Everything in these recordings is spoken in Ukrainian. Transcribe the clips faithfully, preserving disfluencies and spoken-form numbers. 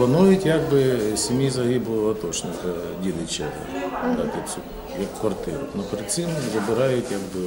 Планують якби сім'ї загиблого атошника Дідича дати цю як квартиру. Но перед цим забирають якби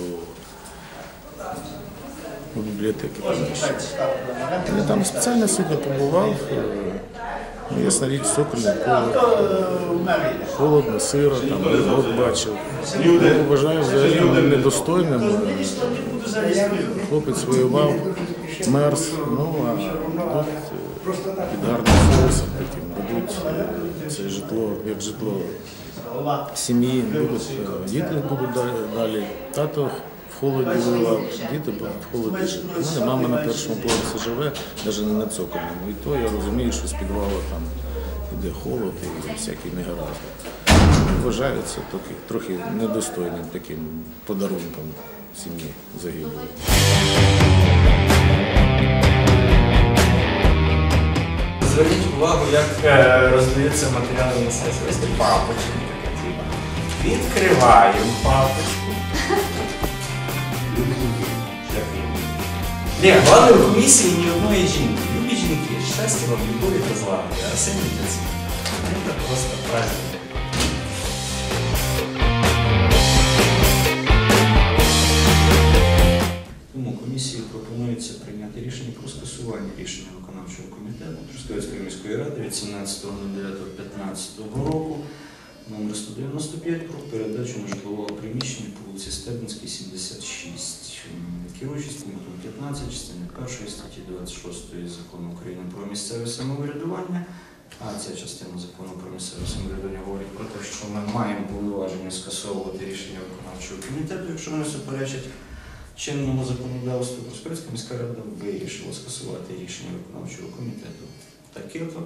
у бібліотеки приміщення. Я там спеціально сьогодні побував. Ну, ясна річ, Сокольне поле, холодно, сиро, там рибок бачив. Я вважаю взагалі недостойним. Хлопець воював, мерз, ну а тут під гарним соусом таким дадуть це житло, як житло сім'ї, діти будуть далі. Тато в холоді воював, діти будуть в холоді жити. У мене мама на першому поверсі живе, навіть не на цокольному. І то я розумію, що з підвалу там йде холод і всякі негаразди. Вважаю це трохи, трохи недостойним таким подарунком сім'ї загиблої. Зверніть увагу, як роздаються матеріали на сесії. Ось ці папочки. Відкриваємо папочку. Ні, головне в комісії ні одної жінки. Любі жінки, щастя вам, любові та злагоди. Арсеній Яценюк. Це просто праздник. Тому комісії пропонується прийняти рішення про скасування рішення виконавчого комітету Трускавецької міської ради від сімнадцятого дев'ятого п'ятнадцятого року номер сто дев'яносто п'ять про передачу нежитлового приміщення по вулиці Стебницькій, сімдесят шість. Керуючись пунктом п'ятнадцять частини першої статті двадцять шостої Закону України про місцеве самоврядування, а ця частина Закону про місцеве самоврядування говорить про те, що ми маємо повноваження скасовувати рішення виконавчого комітету, якщо вони суперечать чинному законодавству. Трускавецька міська рада вирішила скасувати рішення виконавчого комітету таке-то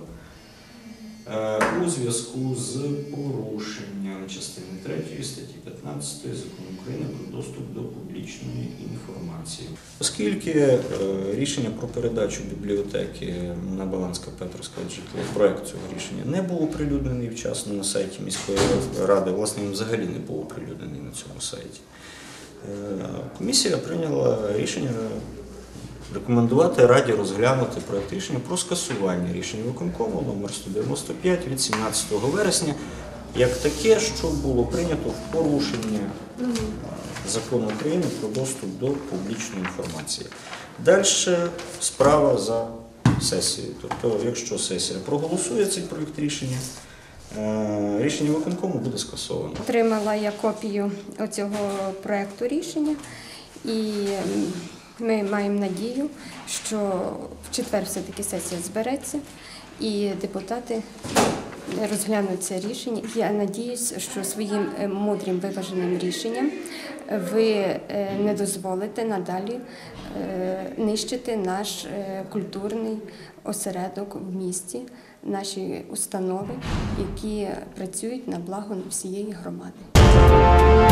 у зв'язку з порушенням частини третьої статті п'ятнадцятої Закону України про доступ до публічної інформації. Оскільки рішення про передачу бібліотеки на баланс КП Трускавець житловий проект цього рішення не був оприлюднений вчасно на сайті міської ради, власне, він взагалі не був оприлюднений на цьому сайті, комісія прийняла рішення рекомендувати Раді розглянути проект рішення про скасування рішення виконкому номер сто дев'яносто п'ять від сімнадцятого вересня як таке, що було прийнято в порушення Закону України про доступ до публічної інформації. Далі справа за сесією. Тобто, якщо сесія проголосує цей проект рішення, рішення виконкому буде скасовано. Отримала я копію цього проекту рішення і ми маємо надію, що в четвер все-таки сесія збереться і депутати розглянуть це рішення. Я надіюсь, що своїм мудрим виваженим рішенням ви не дозволите надалі нищити наш культурний осередок в місті, наші установи, які працюють на благо всієї громади.